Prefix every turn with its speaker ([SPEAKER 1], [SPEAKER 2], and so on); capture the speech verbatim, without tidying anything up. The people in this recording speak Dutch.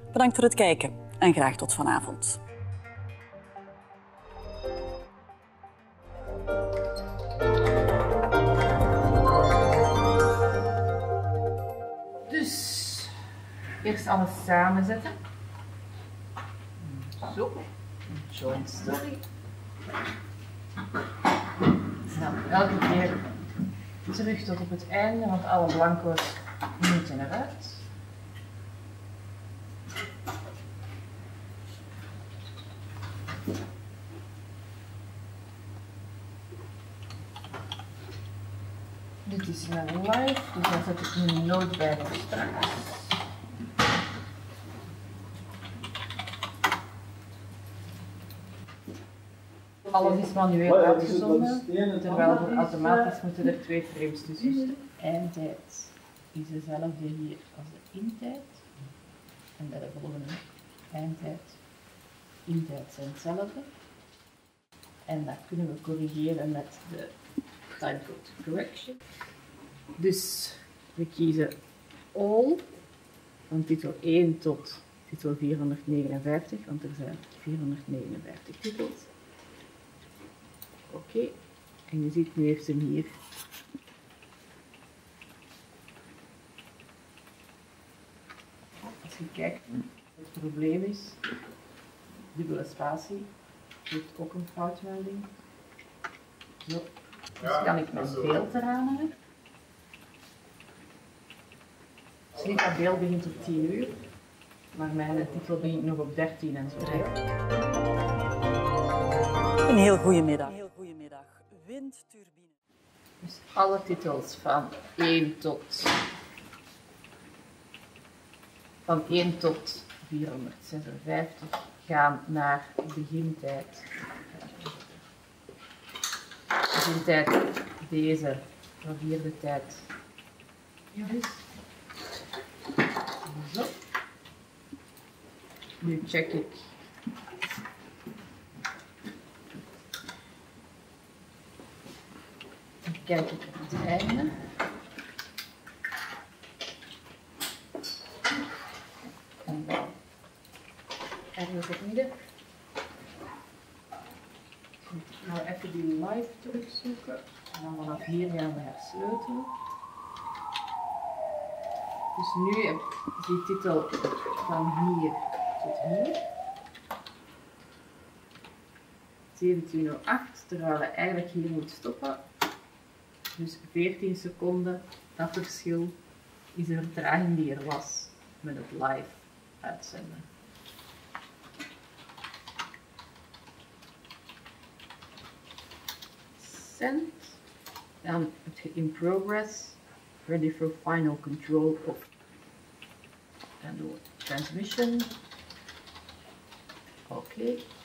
[SPEAKER 1] Bedankt voor het kijken en graag tot vanavond.
[SPEAKER 2] Dus eerst alles samenzetten. Zo, joint story. Dan elke keer terug tot op het einde, want alle blanco's moeten eruit. Dit is mijn live, dus daar zet ik een noot bij voor straks. Alles is manueel uitgezonden, terwijl we automatisch moeten er twee frames tussen zitten. Eindtijd is dezelfde hier als de intijd. En bij de volgende eindtijd, intijd zijn hetzelfde. En dat kunnen we corrigeren met de timecode correction. Dus we kiezen all van titel één tot titel vierhonderdnegenenvijftig, want er zijn vierhonderdnegenenvijftig titels. Oké, okay. En je ziet, nu heeft hem hier als je kijkt, het probleem is, dubbele spatie heeft ook een foutmelding. Zo. Dus kan ik mijn beeld eraan hangen. Dus dat beeld begint op tien uur, maar mijn titel begint nog op dertien en zo.
[SPEAKER 1] Een heel goede middag. Een heel goede middag. Windturbine.
[SPEAKER 2] Dus alle titels van één tot, van één tot vierhonderdzesenvijftig gaan naar begintijd. Begintijd deze, vierde tijd. Dus. Zo. Nu check ik. Dan kijk ik op het einde. En dan ergens op midden. Ik ga even die live terugzoeken. En dan vanaf hier gaan we hersleutelen. Dus nu is die titel van hier tot hier. zeventien uur acht, terwijl we eigenlijk hier moet stoppen. Dus veertien seconden, dat verschil is de vertraging die er was met het live uitzenden. Send. Dan heb je in progress, ready for final control of and transmission. Oké. Okay.